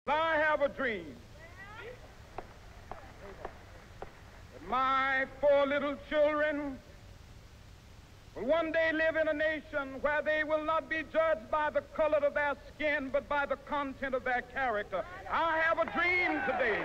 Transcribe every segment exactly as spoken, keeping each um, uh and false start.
I have a dream that my four little children will one day live in a nation where they will not be judged by the color of their skin, but by the content of their character. I have a dream today.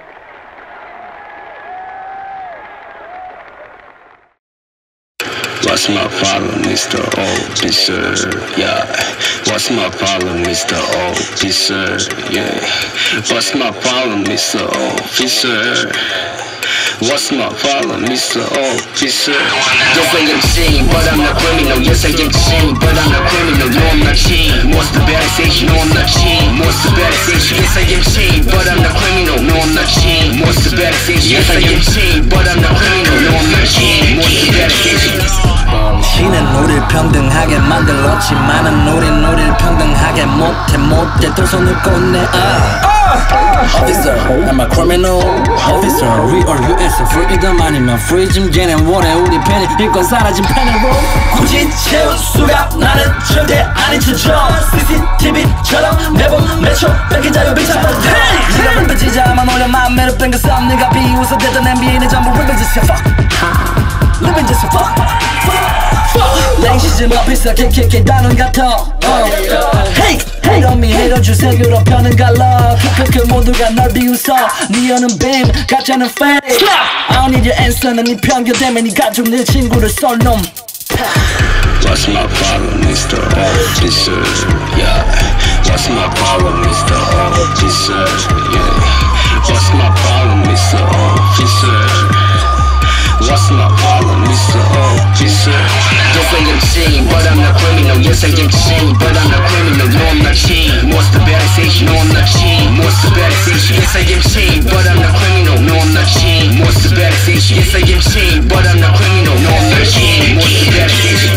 What's my problem, Mister Officer? Yeah. What's my problem, Mister Officer? Yeah. What's my problem, Mister Officer? What's my problem, Mister Officer? Yes, I am chained, but I'm not criminal. Yes, I am chained, but I'm not criminal. No, I'm not chained. What's the bad station? No, I'm not chained. What's the bad station? Yes, I am chained, but I'm not criminal. No, I'm not chained. What's the bad station? Yes, I am chained, but I'm not criminal. No, I'm not chained. What's the bad station? 신은 우릴 평등하게 만들었지만은 우린 우릴 평등하게 못해 못해 두 손을 꺼내 uh. Officer, am I criminal? Officer, we are U S freedom 아니면 freedom 걔는 원해 우리 팬이 이건 사라진 팬으로 굳이 채울 수가 나는 절대 아닌 척 씨씨티비처럼 매번 매초 뺏긴 자유 비참한 네가 랩을 찢어만 올려 맘매를 뺀 그 싸움 네가 비웃어대던 엔비에이는 전부 랩을 짓어 fuck 랩을 짓어 fuck 냉시즘 앞에서 킥킥킥 나는 같아 Hey! Hate on me, hate on you 세계로 펴는 갈라 크크크 모두가 널 비웃어 네 여는 빔 가짜는 fake I don't need your answer 난 네 편견 때문에 네 가족 네 친구를 쏠 놈 What's my problem, Mister Officer? Yeah. What's my problem, Mister Officer? Yeah. What's my problem, Mister Officer? What's my problem, Mister Officer? Yes, I am chained, but I'm not criminal. Yes, I am chained, but I'm not criminal. No, I'm not chained. What's the bad station? No, I'm not chained. What's the bad station? Yes, I am chained, but I'm not criminal. No, I'm not chained. What's the bad station? Yes, I am chained, but I'm not criminal. No, I'm not chained. What's the bad station?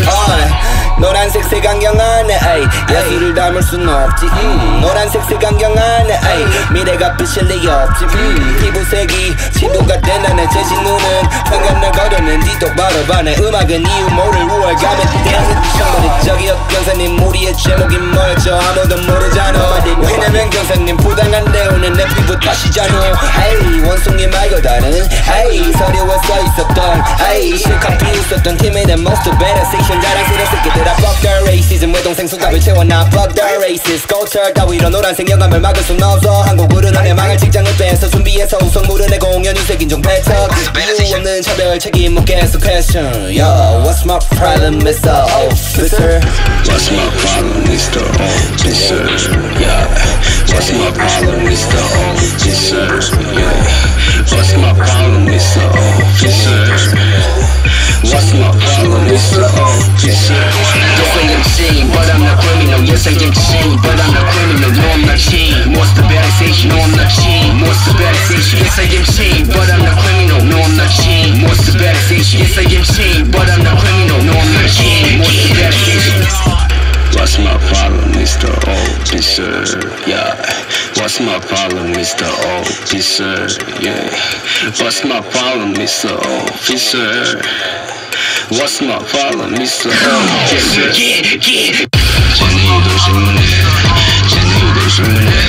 노란색 색안경 안에 에이 야수를 닮을 순 없지 음. 노란색 색안경 안에 에이 미래가 빛일 리 없지 음. 피부색이 친구가 된 나의 재진 눈은 편견을 거두는 뒤도 바로 반의 음악은 이 유머를 우월감에 대한 정거리적이었 경사님 우리의 제목이 뭐였죠 아무도 모르잖아 왜냐면 경사님 부당한 내용은 내 피부 탓이잖아 에이 원숭이 말고 다른 에이 서류에 써있었던 에이 실컷 비웃었던 팀에 대한 most better section 자랑스러운 새끼들 Fuck the racism 외동생 수갑을 채워놔 Fuck the racist culture 따위로 노란색 영감을 막을 순 없어 한국으로 너네 망할 직장을 빼서 준비해서 우선 무르네 공연 유색 인종 배척 이유 없는 차별 책임 묻겠어 question Yo, what's my problem, Mister Officer? What's my problem, Mister Officer? Yeah. What's my problem, Mister Officer? Yeah. What's my problem, Mister Officer? What's my problem, Mister Officer? Yes, I am chained, but I'm not criminal. Yes, I am chained, but I'm not criminal. No, I'm not chained. What's the bad station? No, I'm not chained. What's the bad station? Yes, I am chained, but I'm not criminal. No, I'm not chained. What's the bad station? Yes, I am chained, but I'm not criminal. No, I'm not chained. What's the bad station? What's my problem, Mister Officer? Yeah. What's my problem, Mister Officer? Yeah. What's my problem, Mister Officer? What's my problem, Mister Officer? Yeah, yeah. 쟤네 이들 신문에 쟤네 이들 신문에